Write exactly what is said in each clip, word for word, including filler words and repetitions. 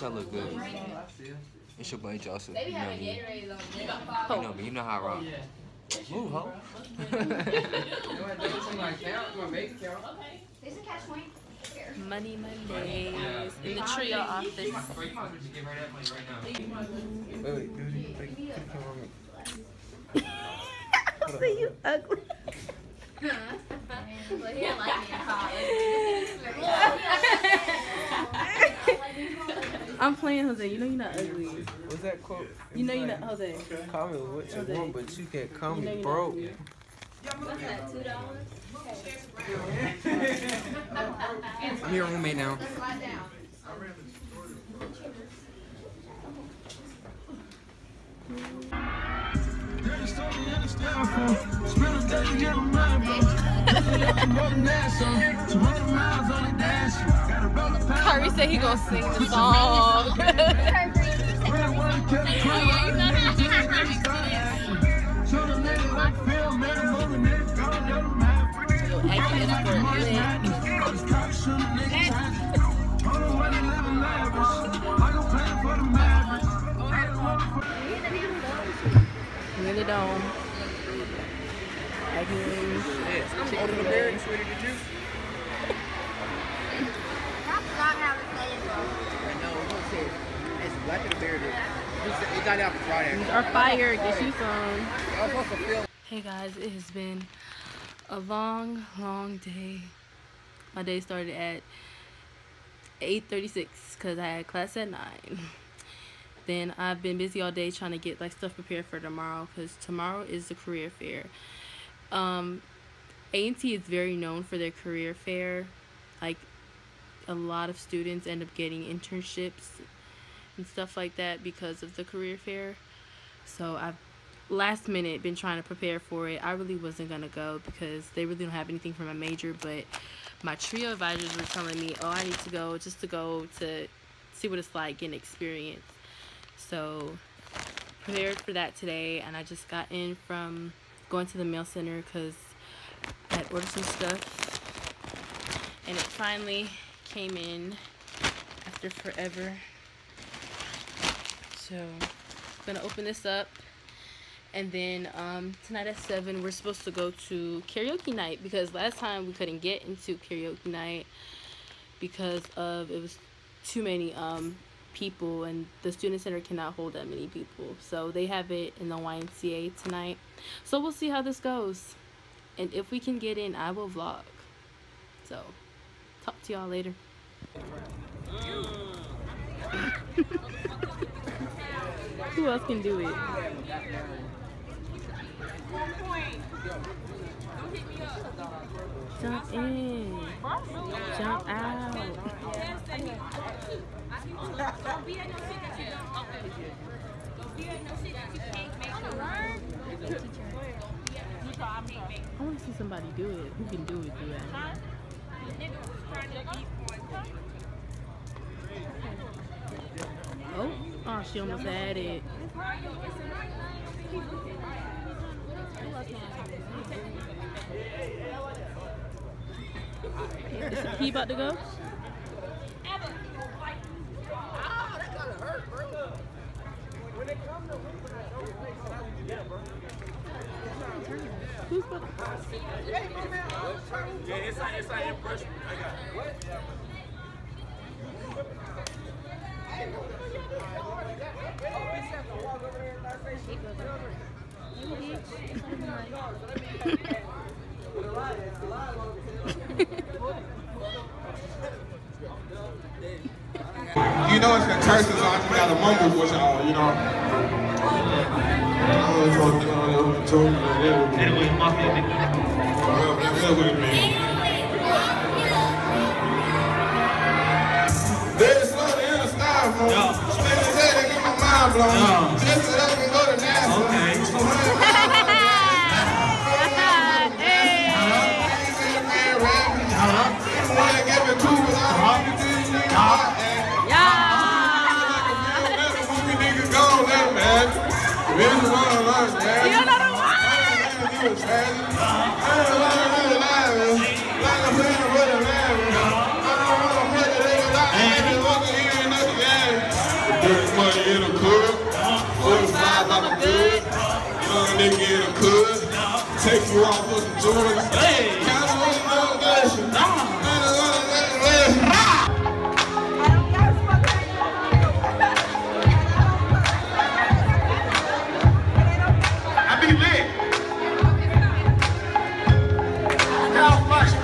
I look good. It's your boy Joseph. You know me. You know me. You know how I rock. Move, ho. Money Mondays in the trio office. Wait, wait, dude. Put the camera on me. I say you ugly. I'm playing, Jose. You know you're not ugly. What's that quote? You know you're not, Jose. Call me what you Jose. want, but you can't call You know me you're broke. What's that, two dollars? I'm your roommate now. Kyrie said he gonna sing the song. In the dome. Yes, I'm older than Barry. Sweetie, did you? That's not how it's saying, bro. Right now, we're gonna say it's black and Barry. It's not out for Friday. These are fire. Get you some. Hey guys, it has been a long, long day. My day started at eight thirty-six because I had class at nine. Then I've been busy all day trying to get like stuff prepared for tomorrow because tomorrow is the career fair. Um, A and T is very known for their career fair. Like a lot of students end up getting internships and stuff like that because of the career fair. So I've last minute been trying to prepare for it. I really wasn't gonna go because they really don't have anything for my major, but my trio advisors were telling me, oh, I need to go just to go to see what it's like and experience. So prepared for that today, and I just got in from going to the mail center because I had ordered some stuff and it finally came in after forever. So I'm gonna open this up, and then um, tonight at seven we're supposed to go to karaoke night because last time we couldn't get into karaoke night because of it was too many um, people, and the student center cannot hold that many people, so they have it in the Y M C A tonight. So we'll see how this goes, and if we can get in I will vlog. So talk to y'all later. Who else can do it? Jump in, jump out. Don't be at no shit that you don't. Okay. Don't be at no shit that you can't make her learn. I want to see somebody do it. Who can do it? Do that. Oh, oh, she almost had it. Is he about to go? Who's about to go? Yeah, it's like, it's like impression. I got it. What? You know it's the curses, so I just gotta mumble with y'all, you know. Anyway, mafia nigga. There's something in the styrofoam. Spin his head and get my mind blown. Just so that I can go to NASA. Okay. You don't know the word! nigga in the hood. Take you off with the Jordans. Hey. Count on the motivation. I be lit. Now flush.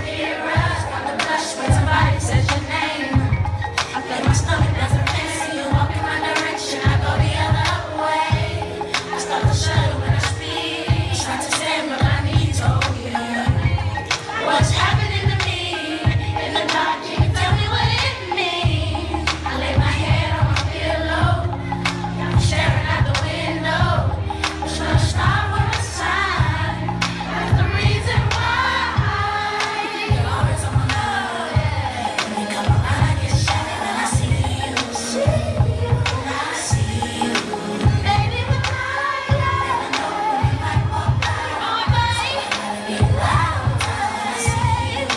When somebody says your name, I feel my stomach doesn't pain. See you walk in my direction, I go the other way. I start to shudder when I speak. Try to stand, but my knees told you. What's happening to me? In the dark, can you tell me what it means? I lay my head on my pillow. I'm staring out the window. It's gonna start with a sign. That's the reason why. You're always on my mind. When you come around, I get shy and I see you. See you. I see you. Baby, we're lying. Never know when you might walk by. Oh, baby. Be loud. I see you.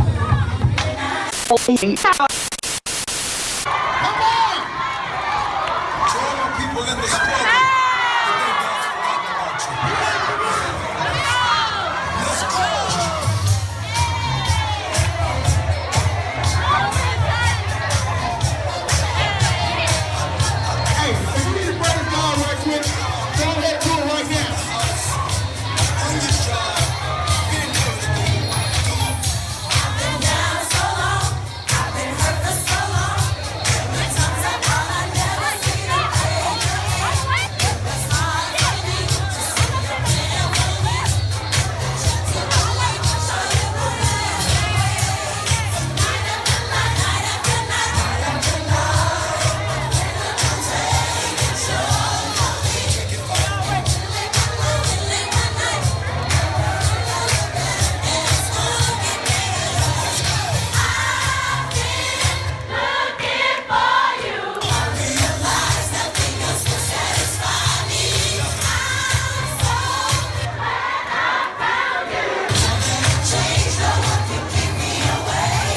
Come on! To all my people in the struggle, the day God's forgotten about you. Let's go! Hey, if you need to break it down right quick, go ahead and do it right now. On this job, been everything. Come on. I've been down so long. I've been hurt for so long. Every time I fall, I never see the pain. That's hard for me to see your pain with me. To always show you the way. Night after night, night after night, night after night. I'm taking control of me. Live my life, live my life. And it's gonna get better. I've been looking for you. I realize nothing else will satisfy me. I'm so glad I found you. Change the one you keep me away.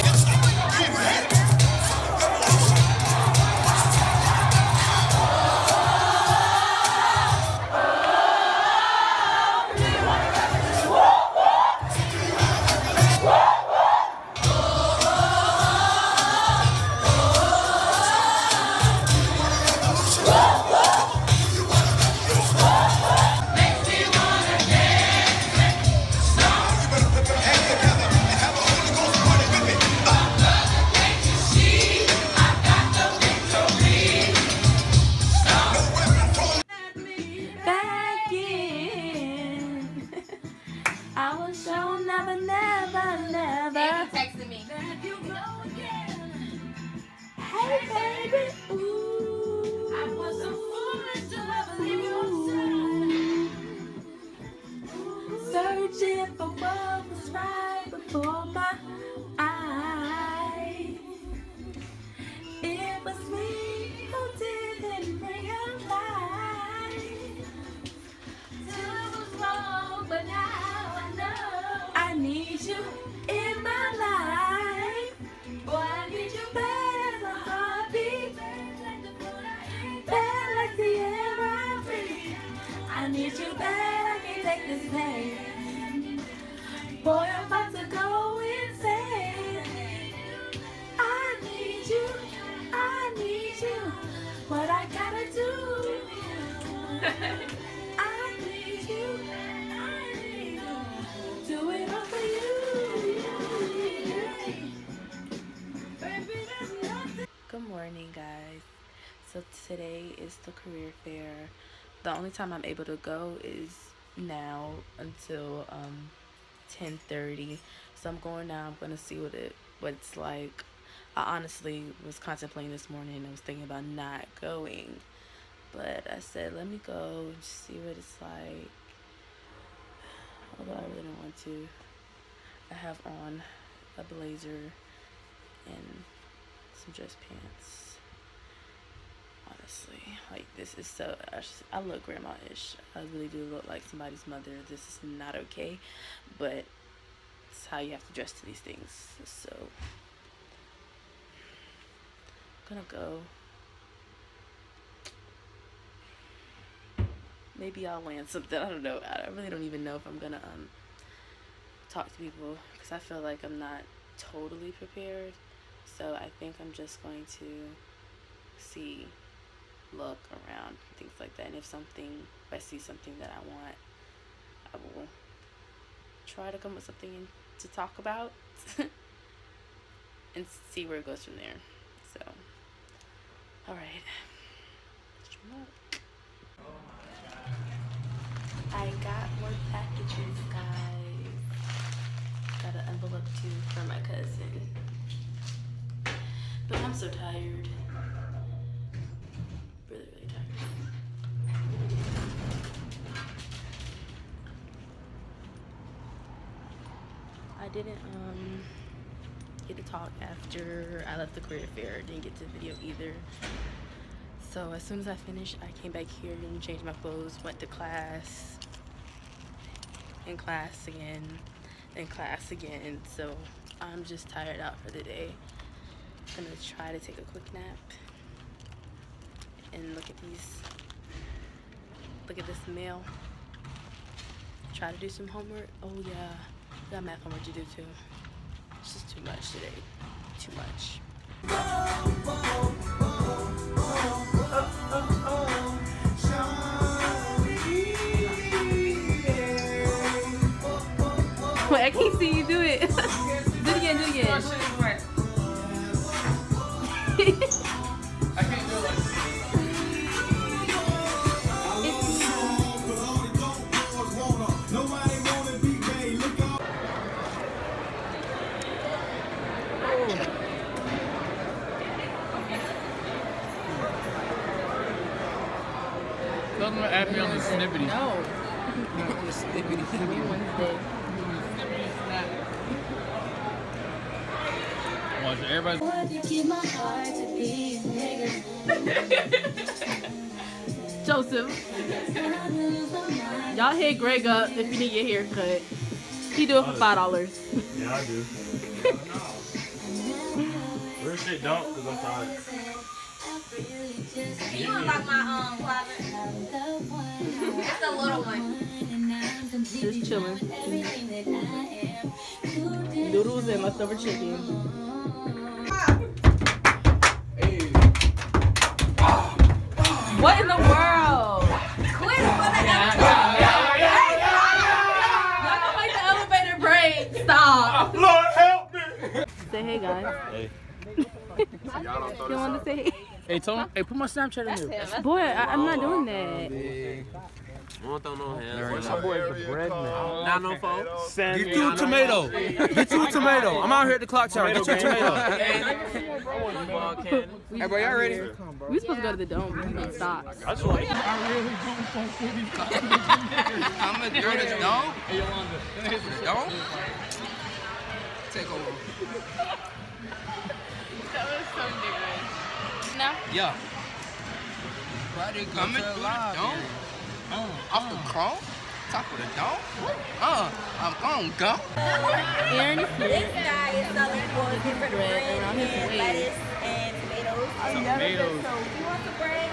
Back in, I was so never, never, never. He texted me. Hey baby, ooh. I was so foolish to ever leave your side. Searching for what was right before my eyes. It was me who didn't realize It was wrong, but now I know. I need you in my life. Boy, I need you Bad as a heartbeat, bad like the air I breathe. I need you bad, I can't take this pain. Boy, I'm about to go insane. I need you, I need you. What I gotta do? I need you, I need you. Do it all for you. Good morning, guys. So today is the career fair. The only time I'm able to go is now until um ten thirty. So I'm going now. I'm gonna see what it what it's like. I honestly was contemplating this morning and I was thinking about not going, but I said let me go and see what it's like. Although I really don't want to. I have on a blazer and some dress pants. Honestly, like this is so, I, just, I look grandma-ish. I really do look like somebody's mother. This is not okay, but it's how you have to dress to these things. So I'm gonna go. maybe I'll land something. I don't know. I really don't even know if I'm gonna um talk to people because I feel like I'm not totally prepared. So I think I'm just going to see, look around, things like that. And if something, if I see something that I want, I will try to come up with something to talk about and see where it goes from there. So, all right. I got more packages, guys. Got an envelope too for my cousin. But I'm so tired. Really, really tired. I didn't um get to talk after I left the career fair. Didn't get to video either. So as soon as I finished, I came back here and changed my clothes, went to class, in class again, in class again. So I'm just tired out for the day. I'm gonna try to take a quick nap and look at these, look at this mail. Try to do some homework. Oh yeah, got math homework to do too. It's just too much today, too much. Wait, I can't see you do it. Do it again, do it again. I can't do it like Tell them to add me on the snippety. No. Not the snippety. Wednesday. Watch it, everybody. Joseph, y'all hit Greg up if you need your hair cut. He do it for five dollars. Yeah, I do. Real shit don't, because I'm tired. You unlock my um closet. It's a little one. Just chilling. Noodles and leftover chicken. What in the world? Quit for the Y'all gonna make the elevator break. Stop. Lord help me! Say hey, guys. Hey. You want to say hey? Hey, tell them, hey, put my Snapchat in there. Boy, I, I'm not doing that. I don't throw no hands. My boy is the bread man. Not no folks. Get Get you a tomato. Get you a tomato. I'm out here at the clock tower. Get you a tomato. Hey, bro, y'all ready? We supposed to go to the dome. We need socks. I just want to I'm gonna do this dome. Dome? Take over. No? Yeah. Friday coming through the dome. Off the chrome. Top of the dome. Uh, I'm on go. Aaron is here. This guy is selling for different Bread bread around his and waist. lettuce and tomatoes. Tomatoes. You want some bread?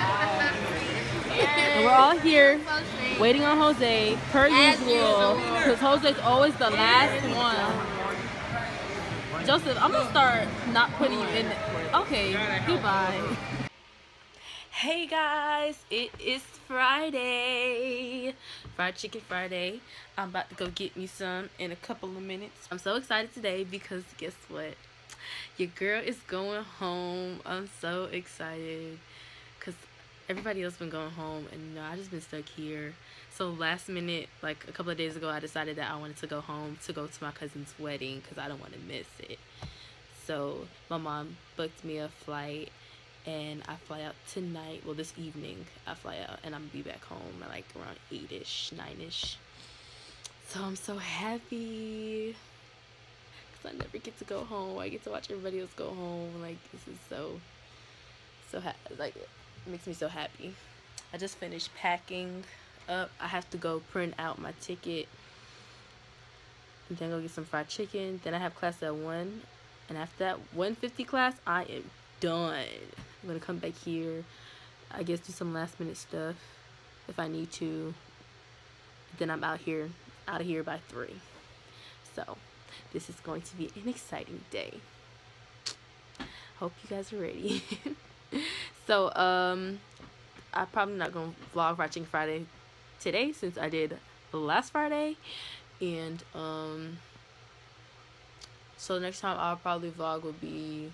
And we're all here waiting on Jose, per usual, because Jose's always the last one. Joseph, I'm gonna start not putting you in. Okay, goodbye. Hey guys, it is Friday. Fried Chicken Friday. I'm about to go get me some in a couple of minutes. I'm so excited today because guess what? Your girl is going home. I'm so excited because everybody else been going home and you know, I just been stuck here. So last minute, like a couple of days ago, I decided that I wanted to go home to go to my cousin's wedding because I don't want to miss it. So my mom booked me a flight and I fly out tonight. Well, this evening I fly out and I'm gonna be back home at like around eight-ish, nine-ish. So I'm so happy because I never get to go home. I get to watch everybody else go home. Like this is so, so ha like it makes me so happy. I just finished packing up. I have to go print out my ticket and then go get some fried chicken. Then I have class at one, and after that one fifty class I am done. I'm gonna come back here, I guess do some last minute stuff if I need to. Then I'm out here, out of here by three. So this is going to be an exciting day. Hope you guys are ready. So um, I'm probably not gonna vlog Watching Friday today since I did last Friday, and um, so the next time I'll probably vlog will be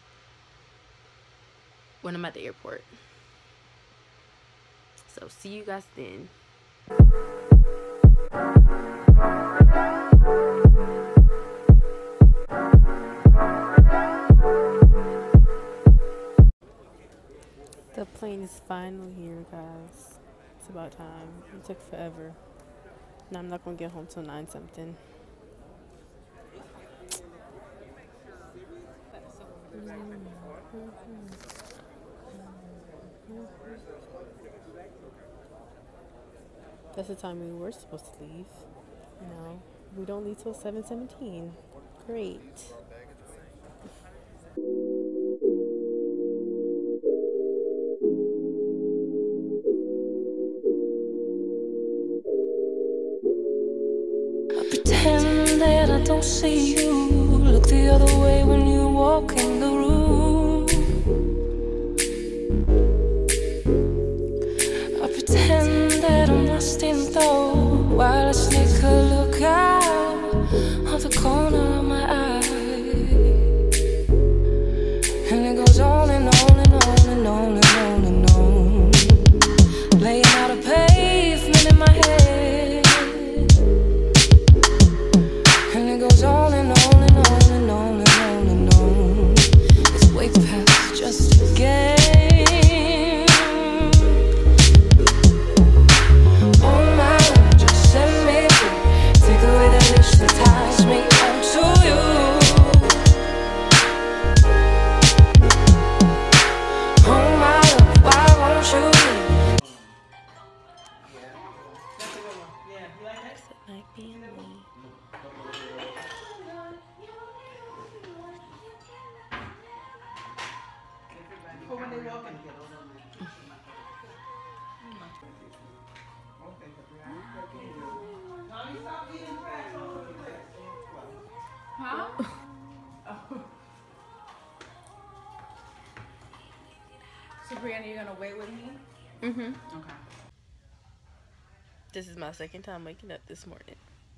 when I'm at the airport. So see you guys then. The plane is finally here, guys. It's about time. It took forever. Now I'm not gonna get home till nine something. That's the time we were supposed to leave. No, we don't leave till seven seventeen. Great. Pretend that I don't see you. Look the other way when you walk in the room. I pretend that I'm lost in thought while I sneak a look out of the corner of my eye. And it goes on and on and on and on and on and on, laying out a pavement in my head. And it goes on and on and on and on and on and on. It's way past just a game. Oh my Lord, just set me free. Take away the leash that ties me onto you. Oh my Lord, why won't you leave? My family. Huh? So Brianna, you're gonna wait with me? Mm-hmm. Okay. This is my second time waking up this morning.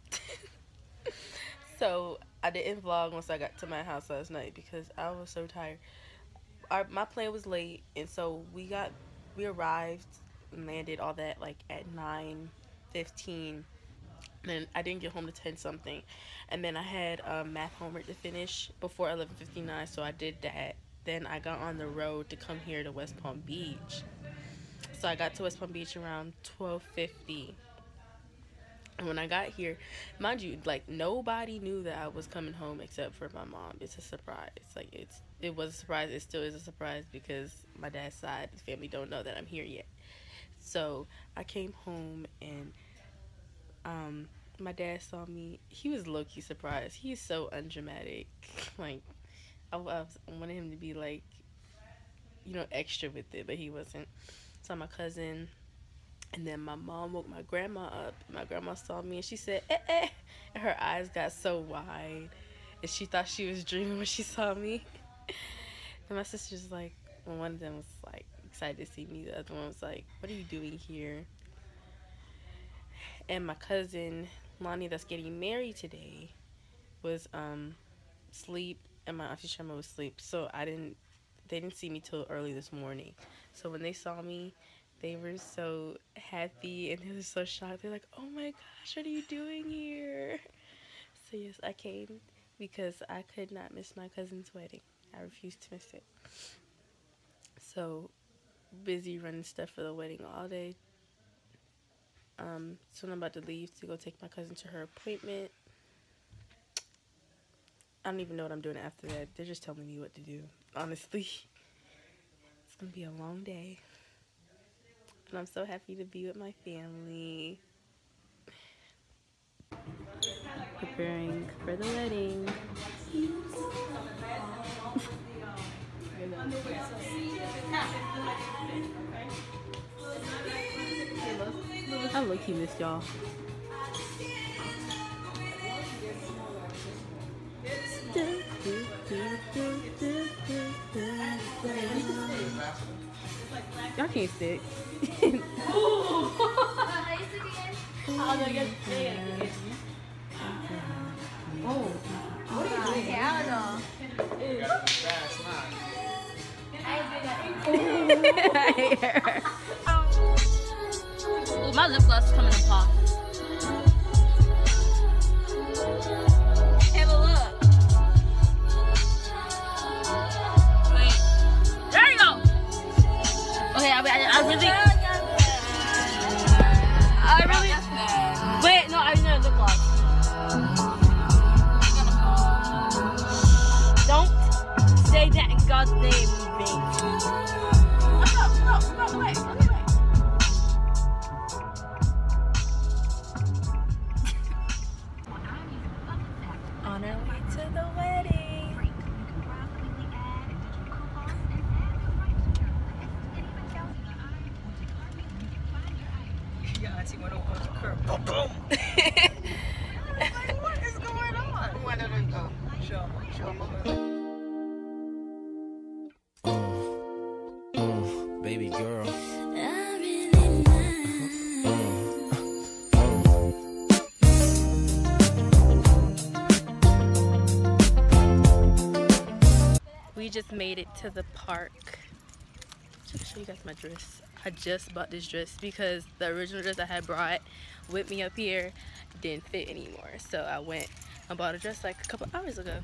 So I didn't vlog once I got to my house last night because I was so tired. Our, my plane was late, and so we got we arrived and landed all that like at nine fifteen. Then I didn't get home to ten something, and then I had um, math homework to finish before eleven fifty-nine, so I did that. Then I got on the road to come here to West Palm Beach. So I got to West Palm Beach around twelve fifty. And when I got here, mind you, like nobody knew that I was coming home except for my mom. It's a surprise. Like it's it was a surprise. It still is a surprise because my dad's side of the family don't know that I'm here yet. So I came home and um my dad saw me. He was low-key surprised. He's so undramatic. Like I, I, was, I wanted him to be like, you know, extra with it, but he wasn't. So my cousin. And then my mom woke my grandma up. My grandma saw me and she said, eh, eh. And her eyes got so wide. And she thought she was dreaming when she saw me. And my sister's like, well, one of them was like excited to see me. The other one was like, what are you doing here? And my cousin, Lonnie, that's getting married today, was um asleep. And my auntie Sharma was asleep. So I didn't, they didn't see me till early this morning. So when they saw me, they were so happy and they were so shocked. They're like, oh my gosh, what are you doing here? So yes, I came because I could not miss my cousin's wedding. I refused to miss it. So busy running stuff for the wedding all day. Um, so I'm about to leave to go take my cousin to her appointment. I don't even know what I'm doing after that. They're just telling me what to do. Honestly, it's gonna be a long day. And I'm so happy to be with my family. Preparing for the wedding. low-key missed y'all. Y'all can't stick. Oh, what are you doing? Yeah, I don't know. My lip gloss is coming in pop. Have a look. Wait. There you go. Okay, I, I, I really, I really. Wait, no, I need a lip gloss. Don't say that in God's name, babe. No, no, no, wait, wait, wait. On our way to the wedding. Yeah, I see one over the curb. Boom, boom. What is going on? Where did it go? Show me, show me. Baby girl. We just made it to the park. Just show you guys my dress. I just bought this dress because the original dress I had brought with me up here didn't fit anymore. So I went and bought a dress like a couple hours ago.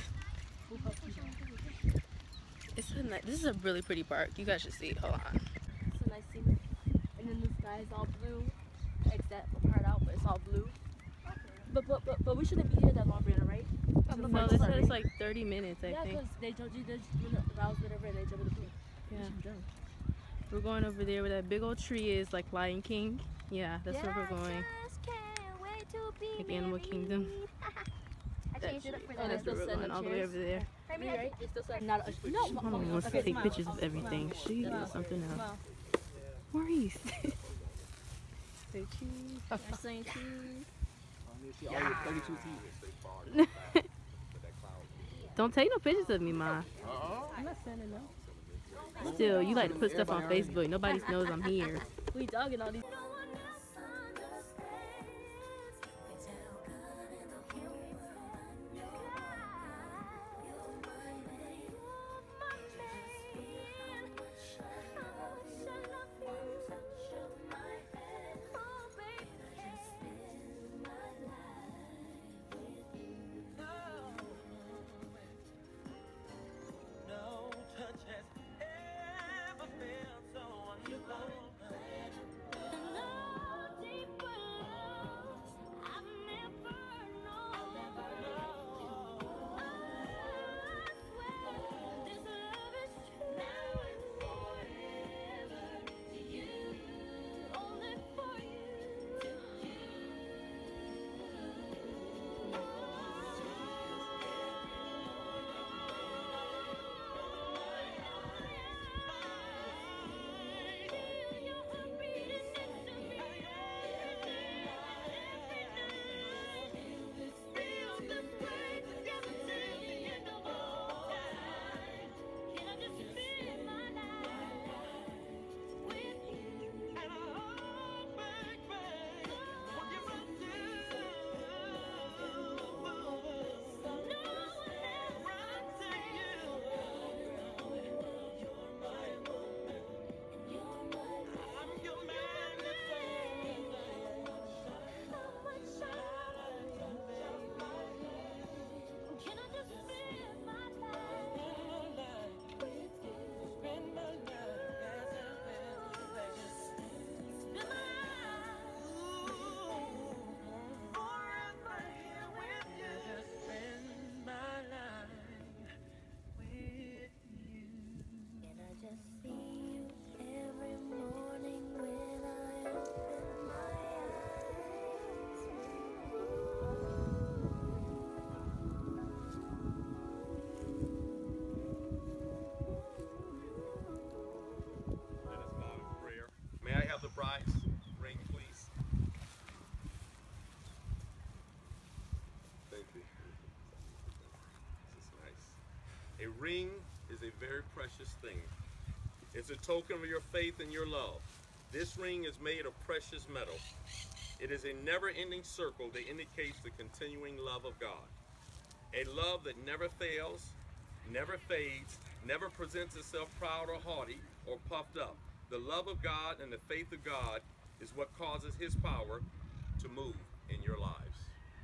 It's a nice, this is a really pretty park. You guys should see it. Hold on. It's a nice scene. And then the sky is all blue. Except the part out, but it's all blue. But but but, but we shouldn't be here that long, Brianna, right? No, this says like thirty minutes, I Yeah, think. because they told you they're doing the routes, whatever, and they jump in the pool. Yeah. We're going over there where that big old tree is, like Lion King. Yeah, that's where we're going. Like Animal Kingdom. That tree. Oh, that's where we're going, all the way over there. Right? It's still like not a no. Mama wants to take pictures of everything. She is something else. Maurice. Say cheese. I'm saying cheese. Don't take no pictures of me, Ma. I'm not sending no. Still, you like to put stuff on Facebook. Nobody knows I'm here. We dogging all these. No thing. It's a token of your faith and your love. This ring is made of precious metal. It is a never-ending circle that indicates the continuing love of God. A love that never fails, never fades, never presents itself proud or haughty or puffed up. The love of God and the faith of God is what causes his power to move in your lives.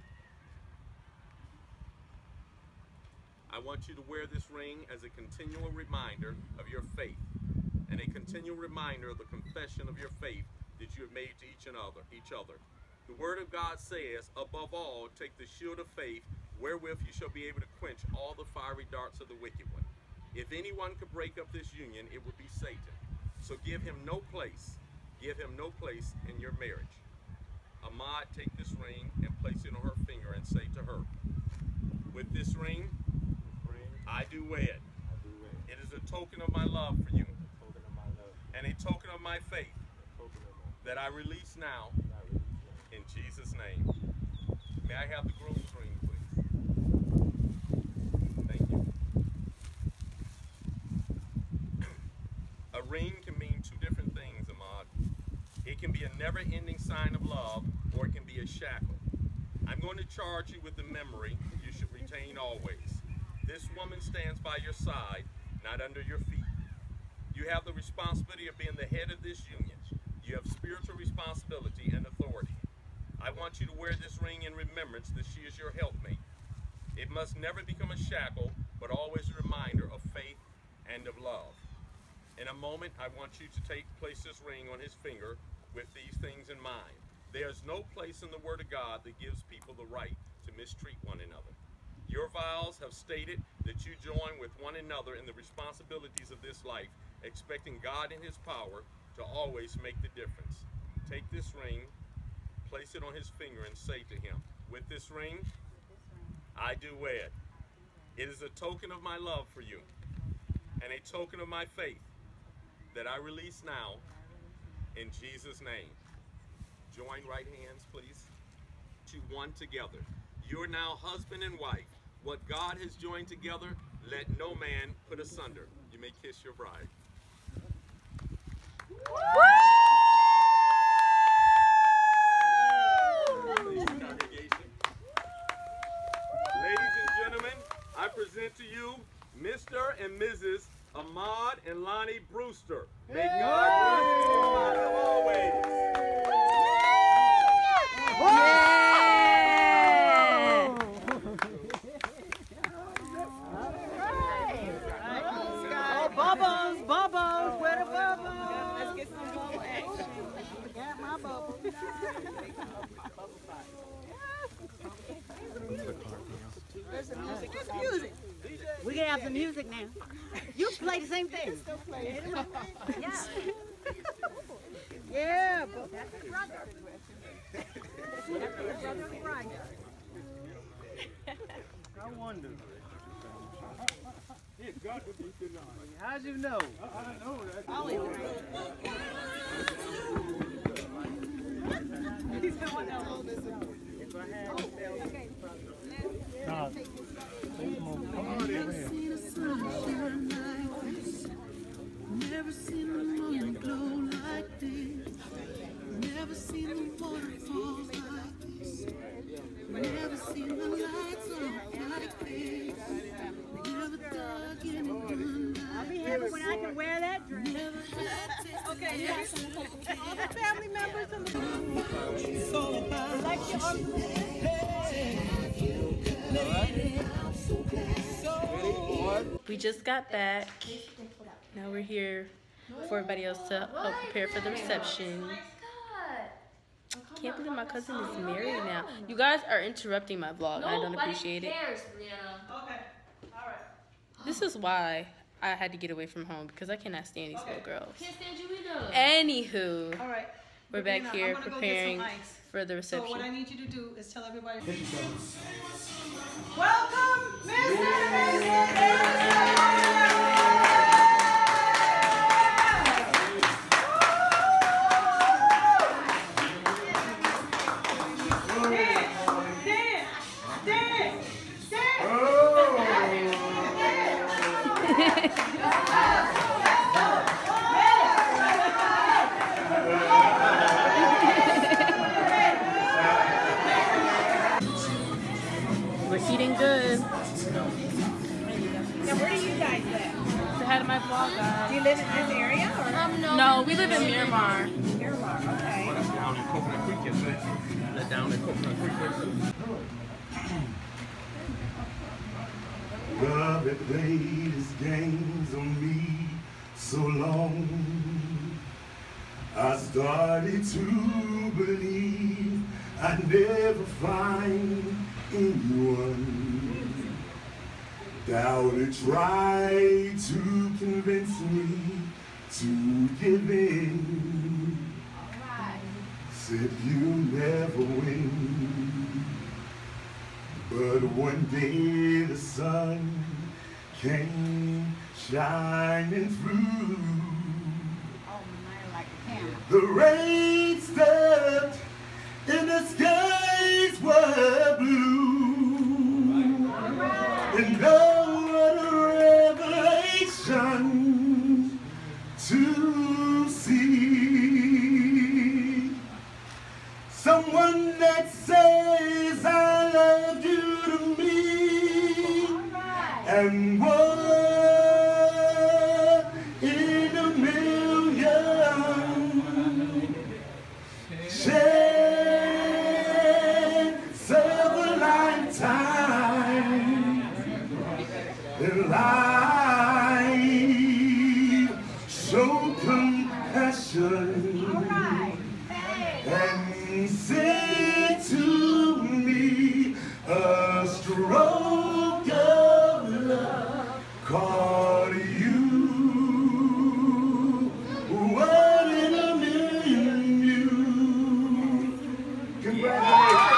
I want you to wear this ring as a continual reminder of your faith and a continual reminder of the confession of your faith that you have made to each and other, each other. The word of God says, above all, take the shield of faith, wherewith you shall be able to quench all the fiery darts of the wicked one. If anyone could break up this union, it would be Satan. So give him no place, give him no place in your marriage. Ahmad, take this ring and place it on her finger and say to her, with this ring, I do wed. It is a token of my love for you and a token of my faith that I release now in Jesus' name. May I have the groom's ring, please? Thank you. A ring can mean two different things, Ahmad. It can be a never-ending sign of love, or it can be a shackle. I'm going to charge you with the memory you should retain always. This woman stands by your side, not under your feet. You have the responsibility of being the head of this union. You have spiritual responsibility and authority. I want you to wear this ring in remembrance that she is your helpmate. It must never become a shackle, but always a reminder of faith and of love. In a moment, I want you to take place this ring on his finger with these things in mind. There is no place in the Word of God that gives people the right to mistreat one another. Your vows have stated that you join with one another in the responsibilities of this life, expecting God in his power to always make the difference. Take this ring, place it on his finger, and say to him, with this ring, I do wed. It is a token of my love for you and a token of my faith that I release now in Jesus' name. Join right hands, please. To one together. You're now husband and wife. What God has joined together, let no man put asunder. You may kiss your bride. Ladies and gentlemen, I present to you Mister and Missus Ahmad and Lonnie Brewster. May God bless you always. Bubbles, bubbles, where the bubbles? Let's get some bubble action. Got my bubbles. Where's the music? Where's the music? We can have some music now. You play the same thing. Yeah. Yeah, but that's your brother. That's your brother Brian. I wonder. How'd you know? I, I know that. I'll eat He's the one that told us. If I had to tell you. Okay. God. Never seen a sunshine like this. Never seen the moon glow like this. Never seen the waterfalls like this. Never seen the lights on like this. Never dug in the I'll be happy when I can wear that dress. Okay, yes. All the family members and the like your We just got back. Now we're here for everybody else to help prepare for the reception. Can't believe my cousin is married now. You guys are interrupting my vlog. I don't appreciate it. Okay, all right. This is why I had to get away from home, because I cannot stand these little girls. Can't stand you either. Anywho, All right. we're back Brianna, here I'm gonna go get preparing some ice. for the So what I reception. need you to do is tell everybody. Welcome, Mister and Missus we live in Miramar. Miramar, okay. Well, that's down in Coconut Creek, isn't it? That down in Coconut Creek, isn't it? Love had played his games on me so long, I started to believe I'd never find anyone. Doubted, tried to convince me to give in. Said you'll never win. But one day the sun came shining through. Oh, man, like a camera. The rain stopped and the skies were blue. And oh, what a revelation to see someone that says I love you to me. And one in a million chance of a lifetime in life. Show compassion and say to me a stroke of love called you. One in a million you. Congratulations.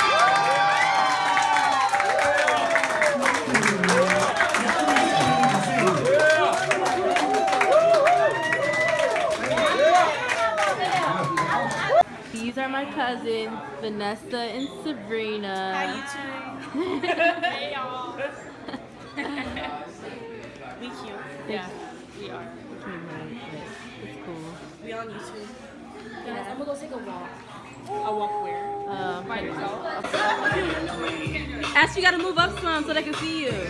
These are my cousins, Vanessa and Sabrina. How you doing? Hey y'all. We cute. Yeah, we are. It's cool. We on YouTube. Guys, I'm gonna go take a walk. A walk where? Um, By yourself? Ash, you gotta move up some so they can see you.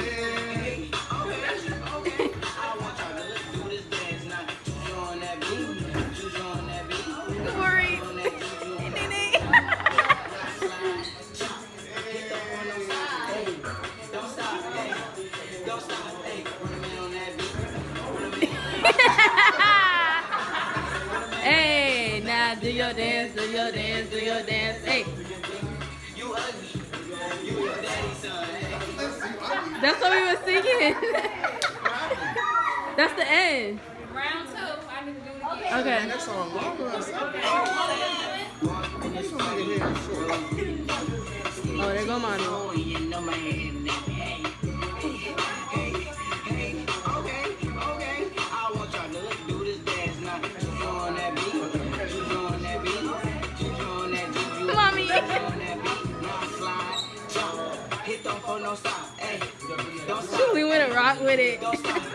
Good morning. Hey, now do your dance, do your dance, do your dance. Hey. That's what we were singing. That's the end. Round two. I need to do it again. Okay. That song long as Oh, there go mommy. Mommy. We went to rock with it.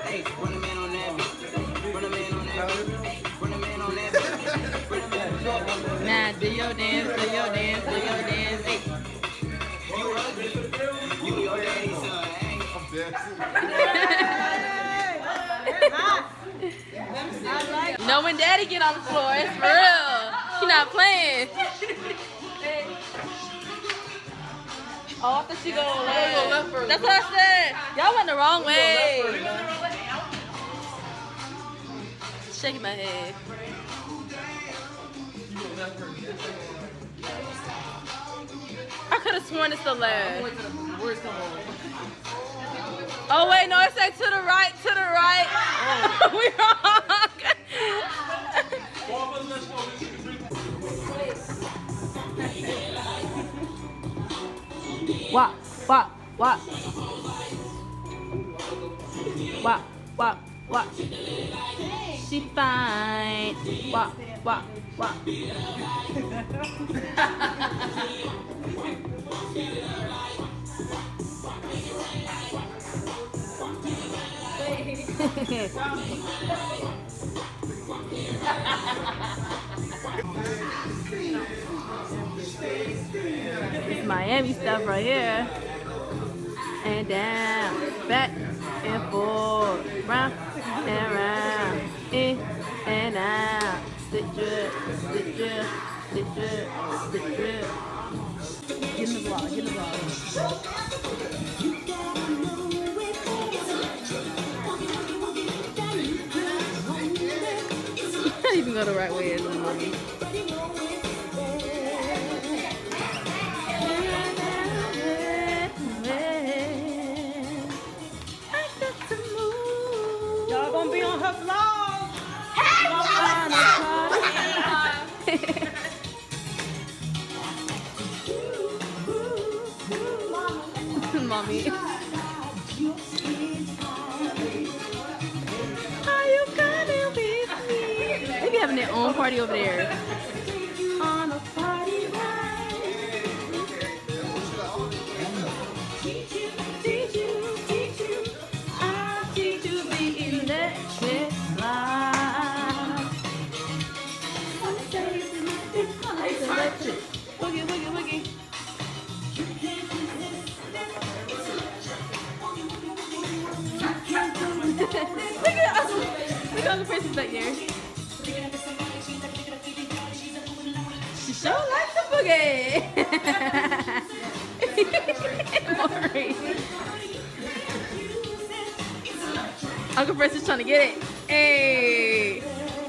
Nah, do your dance, do your dance, do your dance. Hey. No, when daddy get on the floor, it's for real. He not playing. Oh, I thought she go left. That's what I said. Y'all went the wrong way. Shaking my head. I could have sworn it's the left. Oh wait, no, it said to the right, to the right. Oh. We wrong. Wah, wah, wah. Wah, wah, wah. She fine. Wah, wah, wah. It's Miami stuff right here. And down, back and forth, round and round, in and out. Sit drip, sit drip, sit drip, sit drip. Get in the vlog, get in the vlog. I didn't even go the right way in the movie. Y'all gonna be on her vlog. Mommy. Are you coming with me? They be having their own party over there. On a party ride. Teach you, teach you, teach you. I'll teach you the electric slide. It's electric. Boogie, boogie, boogie. Look at us. Look at all the faces back there. She sure likes the boogie. Uncle Chris is trying to get it. Hey.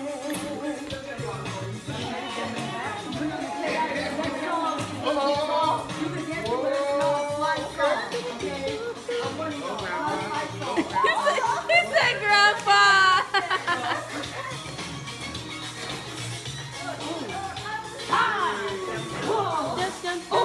He said, Grandpa. Just jump. Oh.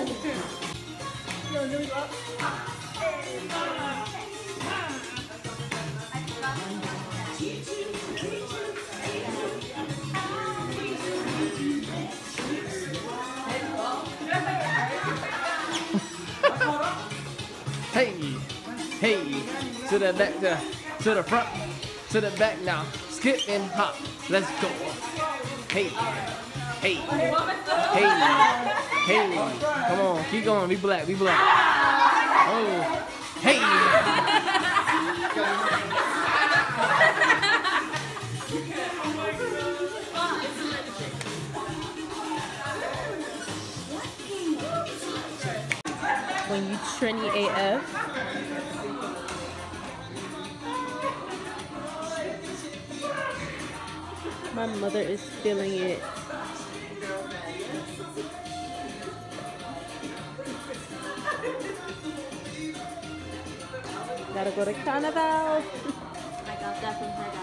Hey, hey, to the back, to the, to the front, to the back now. Skip and hop. Let's go. Hey, hey, hey, hey. Come on, keep going. Be black, be black. Oh, hey. When you trendy A F. My mother is feeling it. Gotta go to Carnival. I got that from her.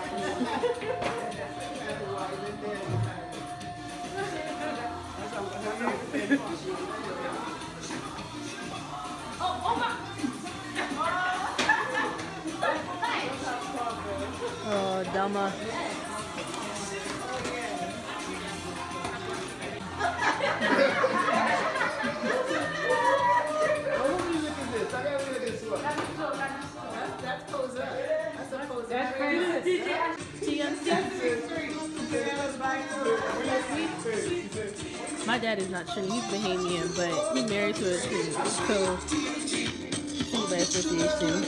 Oh, Dama. My dad is not Trini, he's Bahamian, but he's married to a Trini, so Trini by association.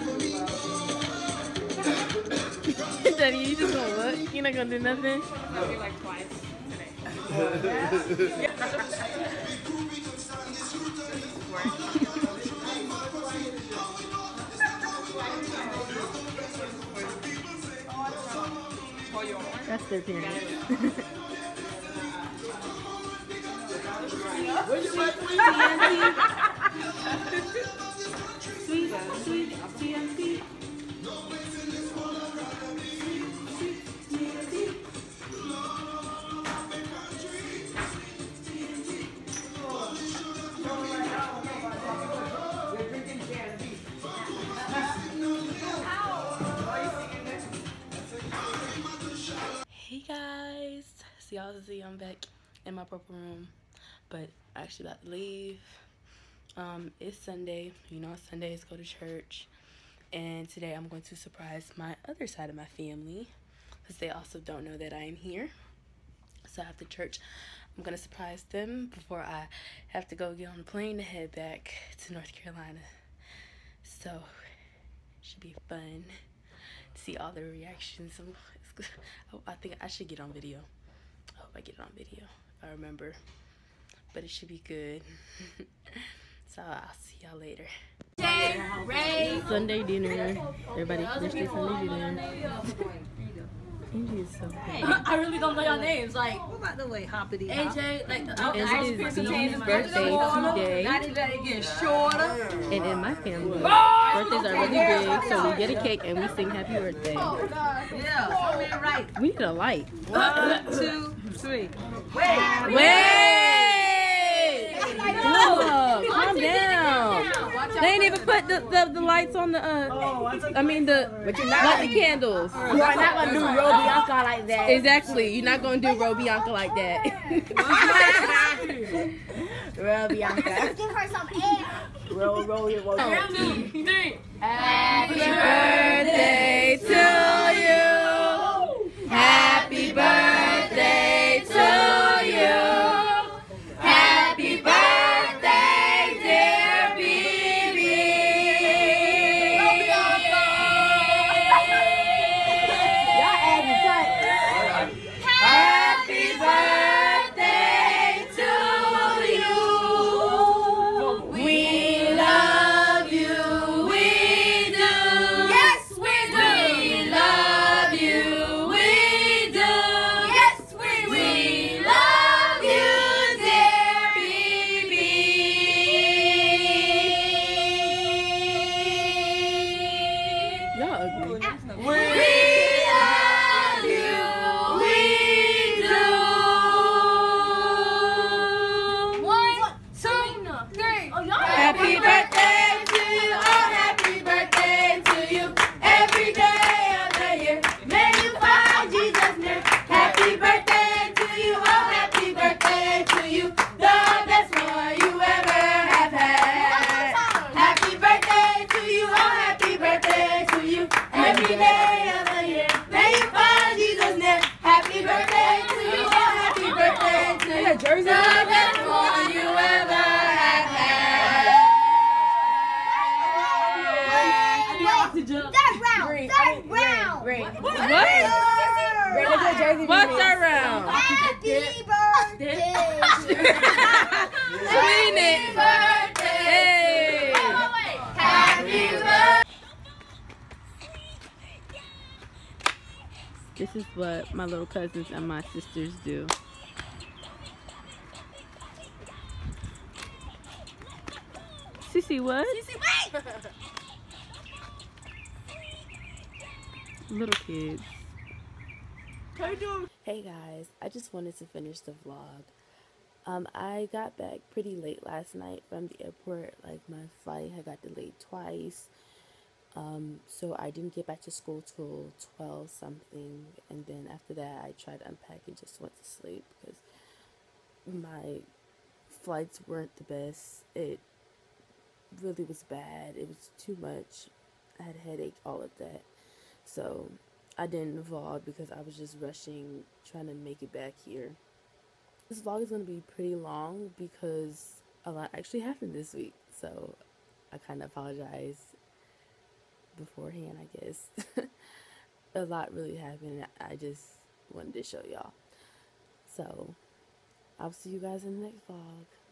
Daddy, you just gonna look? You're not gonna do nothing? I'll be like twice today. That's their parents. Sweet, sweet, T N T. Hey guys, so y'all see I'm back in my purple room, but actually about to leave. Um, it's Sunday, you know Sundays go to church, and today I'm going to surprise my other side of my family, because they also don't know that I am here. So after church, I'm going to surprise them before I have to go get on the plane to head back to North Carolina. So, it should be fun to see all the reactions. It's I think I should get on video. I hope I get it on video. I remember. But it should be good. So I'll see y'all later. Sunday dinner. Everybody Thursday Sunday dinner. Angie is so hey, I really don't know your names. Like, What about the way hoppity A hop? J, like, And I it is B's birthday today. Not even let it get shorter. And in my family, birthdays are really big, so we get a cake and we sing happy birthday. Yeah, so we right. We need a light. One, two, three. Wait! Look, calm down. They ain't even put the, the, the lights on the, uh, I mean the, but you're not like the candles. You are not gonna do Ro Bianca like that. Exactly, you're not gonna do Ro Bianca like that. Ro Bianca. Let's give her some air. Roll, roll your roll. One, two, three. Happy birthday to you. Happy birthday to you. Happy birthday, dear BeauBri. Y'all acting tight. Happy birthday to you. We love you. We do. Yes, we do. We love you. We do. Yes, we do. We love you, dear BeauBri. Y'all ugly. We love you. We do. One, two, three. Happy birthday to you. Oh, happy birthday to you. Every day of the year. May you find Jesus near. Happy birthday to you. Oh, happy birthday to you. The best one you ever have had. Happy birthday to you. Oh, happy birthday to you. Every day of the year. May you find Jesus near. Happy birthday to you. Oh, happy birthday to you. The best one you ever have had. Third round. Third round. What? Jersey What's that round? Happy birthday. Clean it. Hey. Happy birthday. This is what my little cousins and my sisters do. Sissy, what? Sissy, wait! Little kids. Hey guys, I just wanted to finish the vlog. Um, I got back pretty late last night from the airport. Like, my flight had got delayed twice. Um, so I didn't get back to school till twelve something. And then after that, I tried to unpack and just went to sleep because my flights weren't the best. It really was bad. It was too much. I had a headache, all of that. So I didn't vlog because I was just rushing, trying to make it back here. This vlog is going to be pretty long because a lot actually happened this week. So I kind of apologize beforehand, I guess. A lot really happened. I just wanted to show y'all. So I'll see you guys in the next vlog.